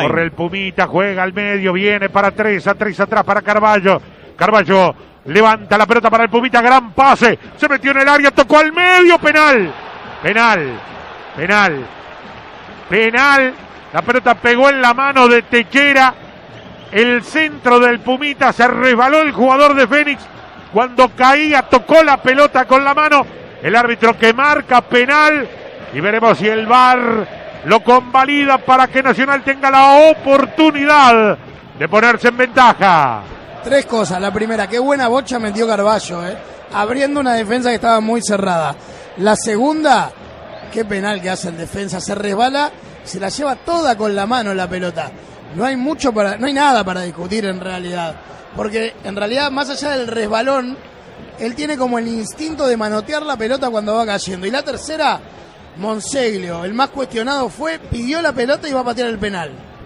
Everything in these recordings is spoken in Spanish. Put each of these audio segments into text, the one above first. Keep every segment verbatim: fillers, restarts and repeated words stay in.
Corre el Pumita, juega al medio, viene para tres, a tres atrás para Carballo. Carballo levanta la pelota para el Pumita, gran pase, se metió en el área, tocó al medio, penal, penal, penal, penal. La pelota pegó en la mano de Techera, el centro del Pumita, se resbaló el jugador de Fénix, cuando caía tocó la pelota con la mano, el árbitro que marca penal, y veremos si el V A R lo convalida para que Nacional tenga la oportunidad de ponerse en ventaja. Tres cosas. La primera, qué buena bocha metió Carballo, ¿eh? abriendo una defensa que estaba muy cerrada. La segunda, qué penal que hace el defensa, se resbala, se la lleva toda con la mano la pelota. No hay mucho para, no hay nada para discutir en realidad, porque en realidad más allá del resbalón, él tiene como el instinto de manotear la pelota cuando va cayendo. Y la tercera, Monseglio, el más cuestionado, fue, pidió la pelota y va a patear el penal.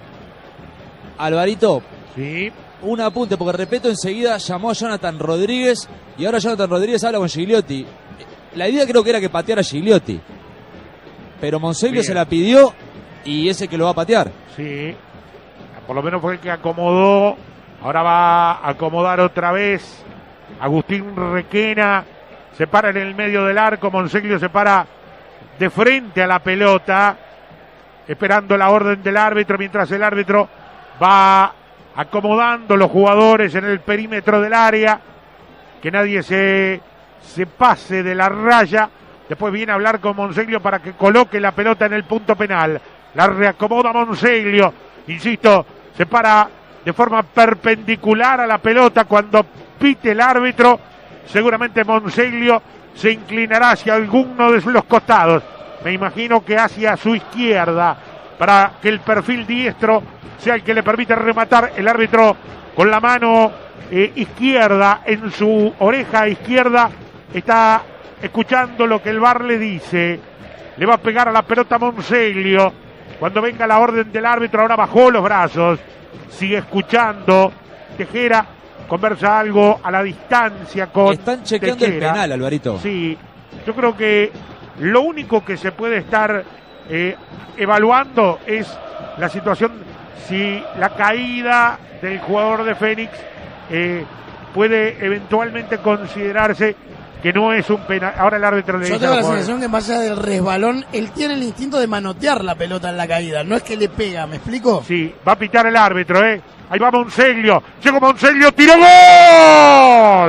Alvarito, sí, un apunte, porque Repetto enseguida llamó a Jonathan Rodríguez y ahora Jonathan Rodríguez habla con Gigliotti. La idea creo que era que pateara Gigliotti, pero Monseglio se la pidió y ese que lo va a patear. Sí, por lo menos fue el que acomodó. Ahora va a acomodar otra vez Agustín Requena, se para en el medio del arco, Monseglio se para de frente a la pelota, esperando la orden del árbitro, mientras el árbitro va acomodando los jugadores en el perímetro del área, que nadie se, se pase de la raya. Después viene a hablar con Monseglio para que coloque la pelota en el punto penal. La reacomoda Monseglio, insisto, se para de forma perpendicular a la pelota cuando pite el árbitro. Seguramente Monseglio se inclinará hacia alguno de los costados, me imagino que hacia su izquierda, para que el perfil diestro sea el que le permite rematar. El árbitro con la mano eh, izquierda en su oreja izquierda está escuchando lo que el V A R le dice. Le va a pegar a la pelota Monseglio cuando venga la orden del árbitro. Ahora bajó los brazos, sigue escuchando. Tejera conversa algo a la distancia con Están chequeando Techera. El penal, Alvarito. Sí, yo creo que lo único que se puede estar eh, evaluando es la situación, si la caída del jugador de Fénix eh, puede eventualmente considerarse que no es un penal. Ahora el árbitro le Yo dice... tengo la sensación que más allá del resbalón, él tiene el instinto de manotear la pelota en la caída, no es que le pega, ¿me explico? Sí, va a pitar el árbitro, ¿eh? Ahí va Monseglio, llegó Monseglio, tiró, ¡gol!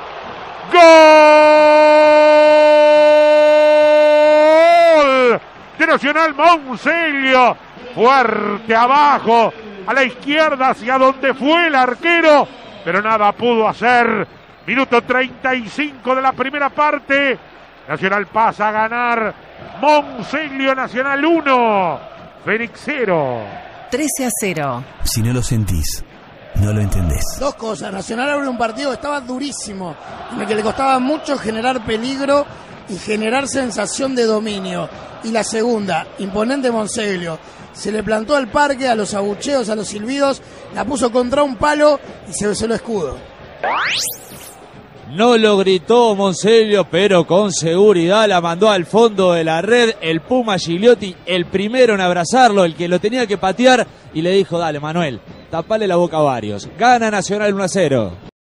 ¡Gol! De Nacional, Monseglio, fuerte abajo, a la izquierda hacia donde fue el arquero, pero nada pudo hacer. Minuto treinta y cinco de la primera parte, Nacional pasa a ganar, Monseglio, Nacional uno, Fénix cero. trece a cero. Si no lo sentís, no lo entendés. Dos cosas. Nacional abre un partido que estaba durísimo, en el que le costaba mucho generar peligro y generar sensación de dominio. Y la segunda, imponente Monseglio. Se le plantó al parque, a los abucheos, a los silbidos, la puso contra un palo y se besó el escudo. No lo gritó Monseglio, pero con seguridad la mandó al fondo de la red. El Puma Gigliotti, el primero en abrazarlo, el que lo tenía que patear, y le dijo: dale, Manuel, tapale la boca a varios. Gana Nacional uno a cero.